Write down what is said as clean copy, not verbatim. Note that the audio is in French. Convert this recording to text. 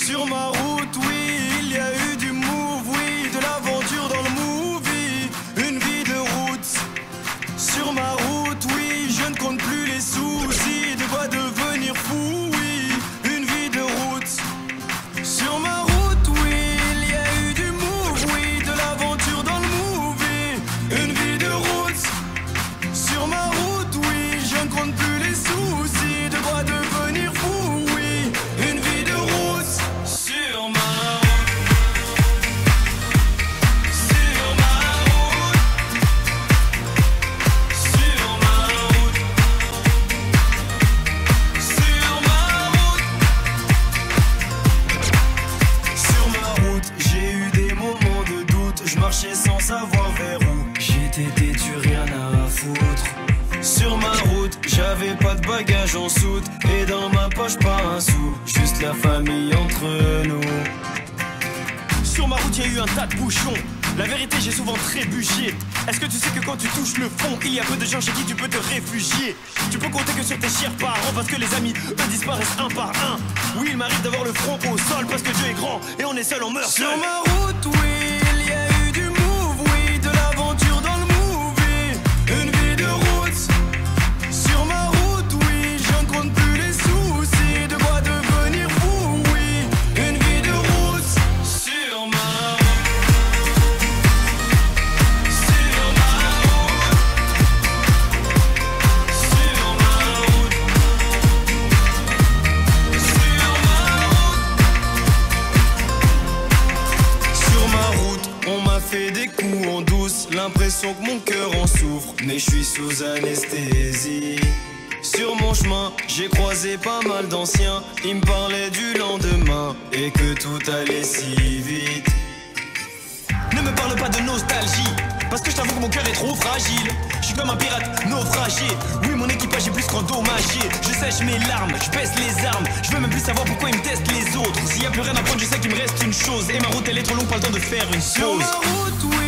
Sur ma route, oui, il y a eu du move, oui, de l'aventure dans le movie, une vie de route. Sur ma route, oui, je ne compte plus les soucis, de quoi devenir fou, oui, une vie de route. Sur ma route, oui, il y a eu du move, oui, de l'aventure dans le movie, une vie de route. Sur ma route, oui, je ne compte plus les soucis, de quoi devenir fou, oui, une vie de route. Sur ma route, sur ma route, sur ma route, sur ma route. Sur ma route, j'ai eu des moments de doute, je marchais sans savoir vers où. J'étais têtu, rien à foutre. Sur ma route, j'avais pas de bagages en soute, et dans ma poche pas un sou, juste la famille entre nous. Sur ma route, y a eu un tas de bouchons. La vérité, j'ai souvent trébuché. Est-ce que tu sais que quand tu touches le fond, il y a peu de gens chez qui tu peux te réfugier? Tu peux compter que sur tes chers parents, parce que les amis, eux, disparaissent un par un. Oui, il m'arrive d'avoir le front au sol, parce que Dieu est grand, et on est seul, on meurt seul. Sur ma route, oui, il y a eu du move, oui, de l'aventure dans le movie, une vie de route. Sur ma route, oui, je ne compte plus les soucis, de quoi devenir fou, oui, une vie de route. Sur ma route, sur ma route, sur ma route, sur ma route. Sur ma route, on m'a fait des coups en douce, l'impression que mon cœur en souffre, mais je suis sous anesthésie. Sur mon chemin, j'ai croisé pas mal d'anciens, ils me parlaient du lendemain et que tout allait si vite. Ne me parle pas de nostalgie, parce que je t'avoue que mon cœur est trop fragile. Je suis comme un pirate naufragé, oui mon équipage est plus qu'endommagé. Je sèche mes larmes, je baisse les armes, je veux même plus savoir pourquoi ils me testent les autres. S'il y a plus rien à prendre, je sais qu'il me reste une chose, et ma route elle est trop longue, pas le temps de faire une chose. Sur ma route, oui,